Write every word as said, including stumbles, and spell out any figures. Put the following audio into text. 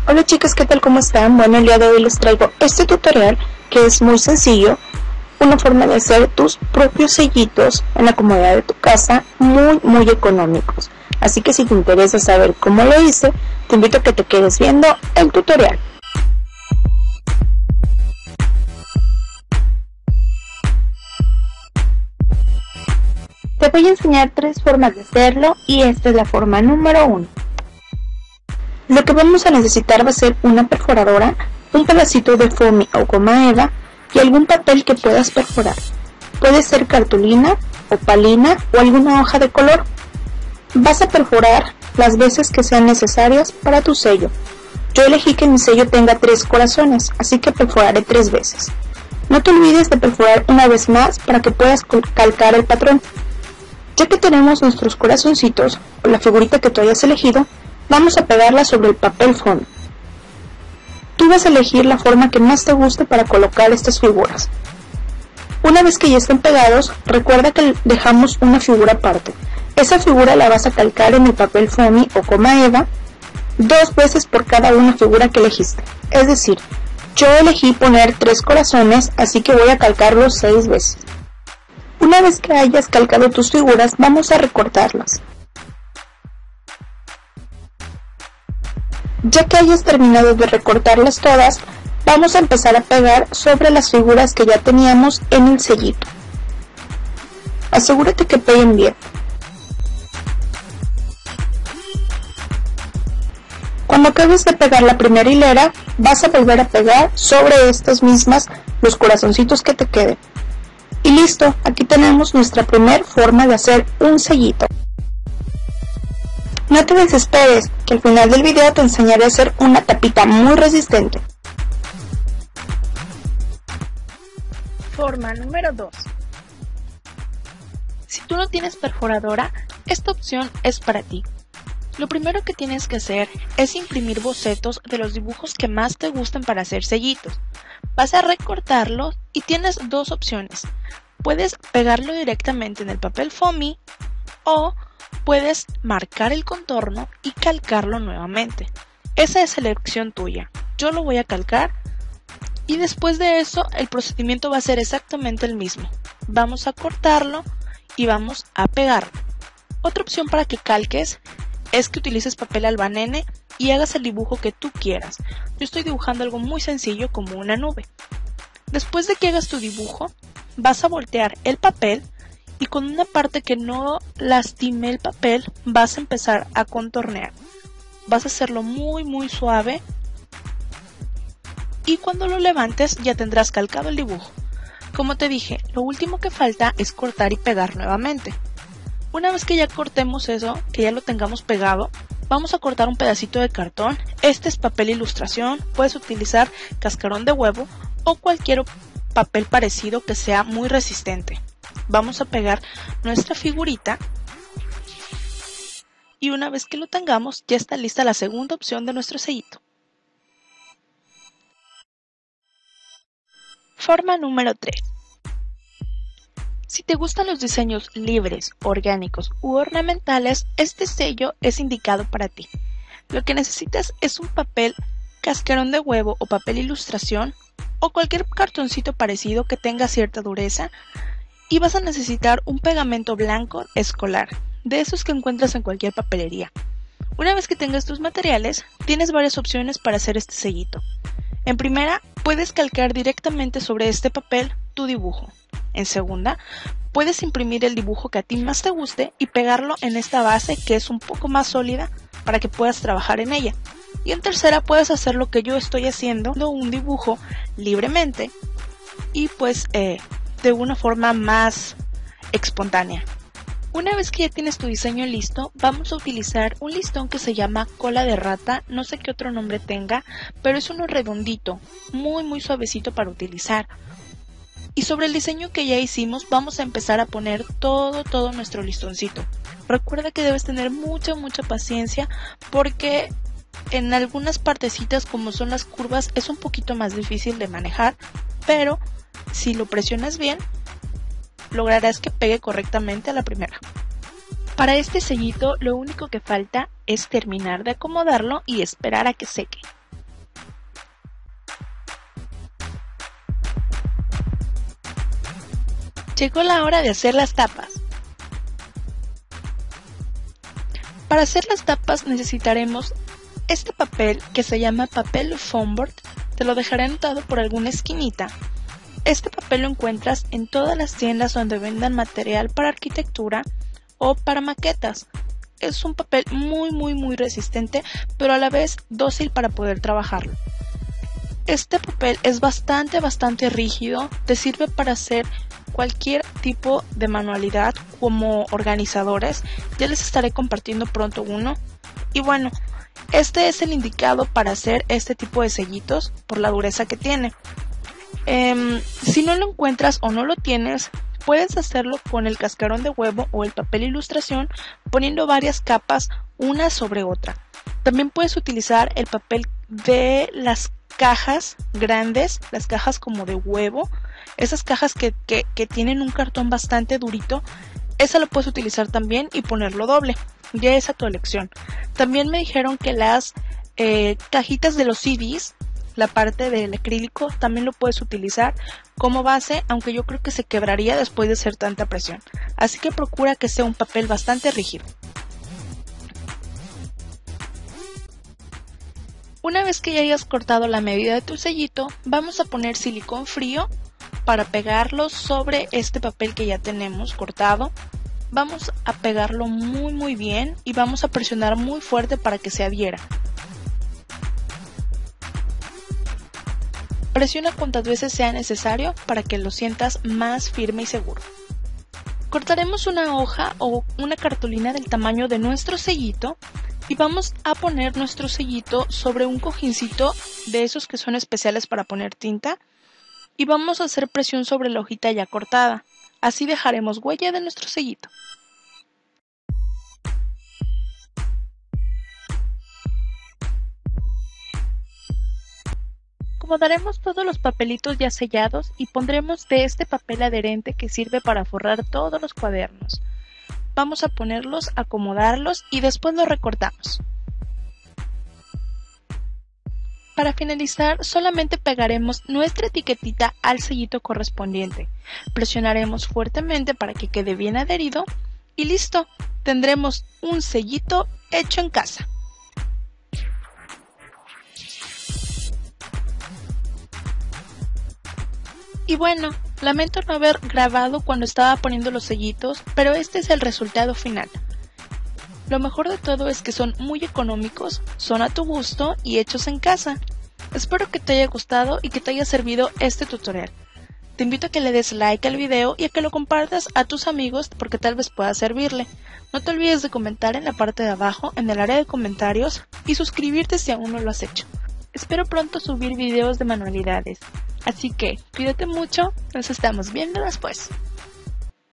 Hola chicas, ¿qué tal? ¿Cómo están? Bueno, el día de hoy les traigo este tutorial que es muy sencillo, una forma de hacer tus propios sellitos en la comodidad de tu casa, muy muy económicos. Así que si te interesa saber cómo lo hice, te invito a que te quedes viendo el tutorial. Te voy a enseñar tres formas de hacerlo y esta es la forma número uno. Lo que vamos a necesitar va a ser una perforadora, un pedacito de foamy o goma eva y algún papel que puedas perforar. Puede ser cartulina, opalina o alguna hoja de color. Vas a perforar las veces que sean necesarias para tu sello. Yo elegí que mi sello tenga tres corazones, así que perforaré tres veces. No te olvides de perforar una vez más para que puedas calcar el patrón. Ya que tenemos nuestros corazoncitos o la figurita que tú hayas elegido, vamos a pegarla sobre el papel foamy. Tú vas a elegir la forma que más te guste para colocar estas figuras. Una vez que ya estén pegados, recuerda que dejamos una figura aparte. Esa figura la vas a calcar en el papel foamy o goma eva dos veces por cada una figura que elegiste. Es decir, yo elegí poner tres corazones, así que voy a calcarlos seis veces. Una vez que hayas calcado tus figuras, vamos a recortarlas. Ya que hayas terminado de recortarlas todas, vamos a empezar a pegar sobre las figuras que ya teníamos en el sellito. Asegúrate que peguen bien. Cuando acabes de pegar la primera hilera, vas a volver a pegar sobre estas mismas los corazoncitos que te queden. Y listo, aquí tenemos nuestra primera forma de hacer un sellito. No te desesperes, que al final del video te enseñaré a hacer una tapita muy resistente. Forma número dos. Si tú no tienes perforadora, esta opción es para ti. Lo primero que tienes que hacer es imprimir bocetos de los dibujos que más te gusten para hacer sellitos. Vas a recortarlos y tienes dos opciones. Puedes pegarlo directamente en el papel foamy o puedes marcar el contorno y calcarlo nuevamente. Esa es elección tuya. Yo lo voy a calcar y después de eso el procedimiento va a ser exactamente el mismo. Vamos a cortarlo y vamos a pegarlo. Otra opción para que calques es que utilices papel albanene y hagas el dibujo que tú quieras. Yo estoy dibujando algo muy sencillo como una nube. Después de que hagas tu dibujo, vas a voltear el papel y con una parte que no lastime el papel vas a empezar a contornear. Vas a hacerlo muy muy suave y cuando lo levantes ya tendrás calcado el dibujo. Como te dije, lo último que falta es cortar y pegar nuevamente. Una vez que ya cortemos eso, que ya lo tengamos pegado, vamos a cortar un pedacito de cartón. Este es papel ilustración, puedes utilizar cascarón de huevo o cualquier papel parecido que sea muy resistente. Vamos a pegar nuestra figurita y una vez que lo tengamos ya está lista la segunda opción de nuestro sellito. Forma número tres. Si te gustan los diseños libres, orgánicos u ornamentales, este sello es indicado para ti. Lo que necesitas es un papel cascarón de huevo o papel ilustración o cualquier cartoncito parecido que tenga cierta dureza y vas a necesitar un pegamento blanco escolar, de esos que encuentras en cualquier papelería. Una vez que tengas tus materiales, tienes varias opciones para hacer este sellito. En primera, puedes calcar directamente sobre este papel tu dibujo. En segunda, puedes imprimir el dibujo que a ti más te guste y pegarlo en esta base que es un poco más sólida para que puedas trabajar en ella. Y en tercera, puedes hacer lo que yo estoy haciendo, un dibujo libremente y pues eh, de una forma más espontánea. Una vez que ya tienes tu diseño listo, vamos a utilizar un listón que se llama cola de rata, no sé qué otro nombre tenga, pero es uno redondito, muy muy suavecito para utilizar. Y sobre el diseño que ya hicimos vamos a empezar a poner todo, todo nuestro listoncito. Recuerda que debes tener mucha, mucha paciencia porque en algunas partecitas como son las curvas es un poquito más difícil de manejar, pero si lo presionas bien, lograrás que pegue correctamente a la primera. Para este sellito lo único que falta es terminar de acomodarlo y esperar a que seque. Llegó la hora de hacer las tapas. Para hacer las tapas necesitaremos este papel que se llama papel foam board. Te lo dejaré anotado por alguna esquinita. Este papel lo encuentras en todas las tiendas donde vendan material para arquitectura o para maquetas. Es un papel muy muy muy resistente, pero a la vez dócil para poder trabajarlo. Este papel es bastante bastante rígido, te sirve para hacer cualquier tipo de manualidad como organizadores. Ya les estaré compartiendo pronto uno. Y bueno, este es el indicado para hacer este tipo de sellitos por la dureza que tiene. Eh, si no lo encuentras o no lo tienes, puedes hacerlo con el cascarón de huevo o el papel ilustración, poniendo varias capas una sobre otra. También puedes utilizar el papel de las cajas grandes, las cajas como de huevo, esas cajas que, que, que tienen un cartón bastante durito. Esa lo puedes utilizar también y ponerlo doble, ya es a tu elección. También me dijeron que las eh, cajitas de los C Ds, la parte del acrílico, también lo puedes utilizar como base, aunque yo creo que se quebraría después de hacer tanta presión. Así que procura que sea un papel bastante rígido. Una vez que ya hayas cortado la medida de tu sellito, vamos a poner silicón frío para pegarlo sobre este papel que ya tenemos cortado. Vamos a pegarlo muy muy bien y vamos a presionar muy fuerte para que se adhiera. Presiona cuantas veces sea necesario para que lo sientas más firme y seguro. Cortaremos una hoja o una cartulina del tamaño de nuestro sellito y vamos a poner nuestro sellito sobre un cojincito de esos que son especiales para poner tinta y vamos a hacer presión sobre la hojita ya cortada. Así dejaremos huella de nuestro sellito. Acomodaremos todos los papelitos ya sellados y pondremos de este papel adherente que sirve para forrar todos los cuadernos. Vamos a ponerlos, acomodarlos y después los recortamos. Para finalizar, solamente pegaremos nuestra etiquetita al sellito correspondiente. Presionaremos fuertemente para que quede bien adherido y listo, tendremos un sellito hecho en casa. Y bueno, lamento no haber grabado cuando estaba poniendo los sellitos, pero este es el resultado final. Lo mejor de todo es que son muy económicos, son a tu gusto y hechos en casa. Espero que te haya gustado y que te haya servido este tutorial. Te invito a que le des like al video y a que lo compartas a tus amigos porque tal vez pueda servirle. No te olvides de comentar en la parte de abajo, en el área de comentarios, y suscribirte si aún no lo has hecho. Espero pronto subir videos de manualidades. Así que, cuídate mucho, nos estamos viendo después.